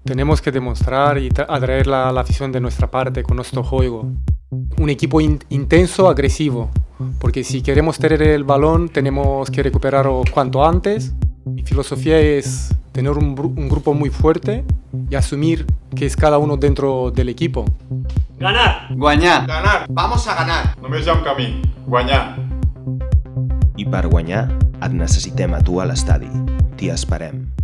Tenemos que demostrar y atraer la afición de nuestra parte con nuestro juego. Un equipo intenso, agresivo, porque si queremos tener el balón tenemos que recuperarlo cuanto antes. Mi filosofía es tener un grupo muy fuerte y asumir que es cada uno dentro del equipo. Ganar! Guanyar! Ganar! Vamos a ganar! Només hi ha un camí, guanyar. I per guanyar et necessitem a tu a l'estadi. T'hi esperem.